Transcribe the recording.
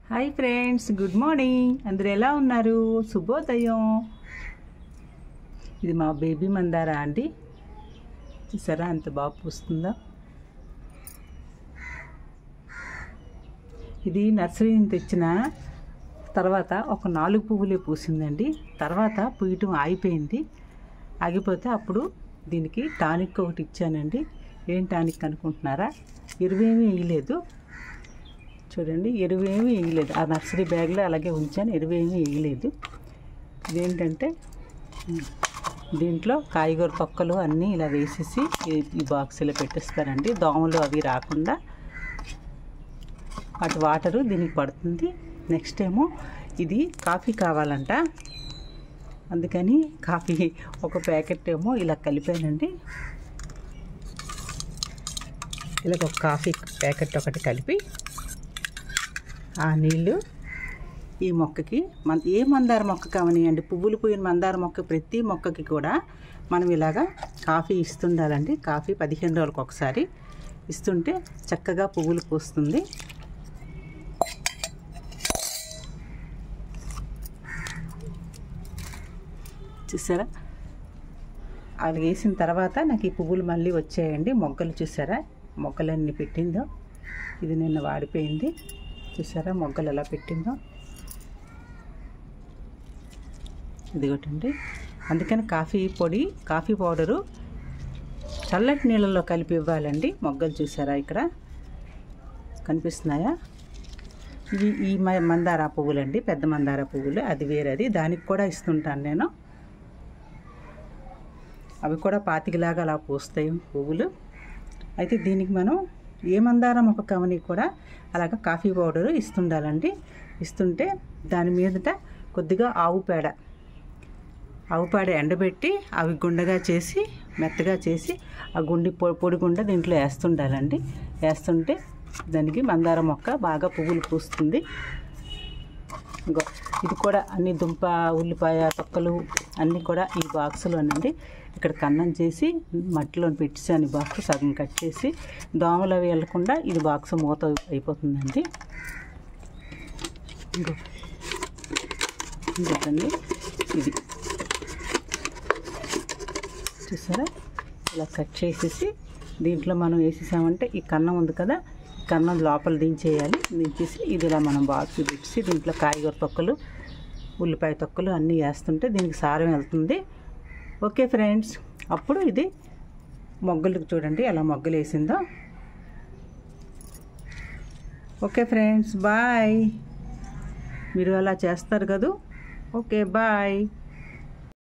Hi friends, good morning. అందరూ ఎలా ఉన్నారు? శుభోదయం. ఇది మా బేబీ మందార అండి. చూసారా అంత బాగా పూస్తుందో. ఇది నర్సరీ నుంచి తెచ్చిన తర్వాత ఒక 4 పువ్వులే పూసిందండి. తర్వాత పూయటం ఆగిపోయింది. ఆగిపోతే అప్పుడు దీనికి టానిక్ ఒకటి ఇచ్చానండి. ఏం టానిక్ అనుకుంటున్నారా? ఎరువేమీ వేయలేదు. చూడండి, ఎరువేమీ వేయలేదు. ఆ నర్సరీ బ్యాగ్లో అలాగే ఉంచాను, ఎరువేమీ వేయలేదు. ఇదేంటంటే దీంట్లో కాయగూర తొక్కలు అన్నీ ఇలా వేసేసి ఈ బాక్స్లో పెట్టేస్తారండి. దోమలు అవి రాకుండా వాటి వాటరు దీనికి పడుతుంది. నెక్స్ట్ ఏమో ఇది కాఫీ కావాలంట, అందుకని కాఫీ ఒక ప్యాకెట్ ఏమో ఇలా కలిపానండి. ఇలా ఒక కాఫీ ప్యాకెట్ ఒకటి కలిపి ఆ నీళ్ళు ఈ మొక్కకి ఏ మందార మొక్క కావనియండి, పువ్వులు పూయిన మందార మొక్క ప్రతి మొక్కకి కూడా మనం ఇలాగా కాఫీ ఇస్తుండాలండి. కాఫీ 15 రోజులకు ఒకసారి ఇస్తుంటే చక్కగా పువ్వులు పూస్తుంది. చూసారా, అలా వేసిన తర్వాత నాకు ఈ పువ్వులు మళ్ళీ వచ్చాయండి. మొగ్గలు చూసారా, మొగ్గలన్నీ పెట్టిందో. ఇది నిన్న వాడిపోయింది. చూసారా మొగ్గలు ఎలా పెట్టిందో. ఇదిగోటండి. అందుకని కాఫీ పౌడరు చల్లటి నీళ్ళలో కలిపి ఇవ్వాలండి. మొగ్గలు చూసారా ఇక్కడ కనిపిస్తున్నాయా? ఇవి ఈ మందార పువ్వులండి, పెద్ద మందార పువ్వులు. అది వేరేది, దానికి కూడా ఇస్తుంటాను నేను. అవి కూడా పాతికిలాగా అలా పూస్తాయి పువ్వులు. అయితే దీనికి మనం ఏ మందార మొక్క కవని కూడా అలాగ కాఫీ పౌడరు ఇస్తుండాలండి. ఇస్తుంటే దాని మీదట కొద్దిగా ఆవు పేడ ఎండబెట్టి అవి గుండగా చేసి మెత్తగా చేసి ఆ పొడి గుండ దీంట్లో వేస్తుండాలండి. వేస్తుంటే దానికి మందార మొక్క బాగా పువ్వులు పూస్తుంది. ఇంకో ఇది కూడా అన్ని దుంప, ఉల్లిపాయ తొక్కలు అన్నీ కూడా ఈ బాక్సులోనండి. ఇక్కడ కన్నం చేసి మట్టిలో పెట్టేసాను. ఈ బాక్స్ సగం కట్ చేసి దోమలు అవి వెళ్ళకుండా ఇది బాక్స్ మూత అయిపోతుందండి. ఇంకోటండి, ఇది చూసారా ఇలా కట్ చేసేసి దీంట్లో మనం వేసేసామంటే ఈ కన్నం ఉంది కదా, ఈ కన్నం లోపల దించేయాలి. దించేసి ఇది ఇలా మనం బాక్స్ పెట్టి దీంట్లో కాయగూర తొక్కలు, ఉల్లిపాయ తొక్కలు అన్నీ వేస్తుంటే దీనికి సారం వెళ్తుంది. ఓకే ఫ్రెండ్స్, అప్పుడు ఇది మొగ్గలకు చూడండి ఎలా మొగ్గలు వేసిందో. Okay friends, bye. మీరు అలా చేస్తారు కదా. Okay, bye.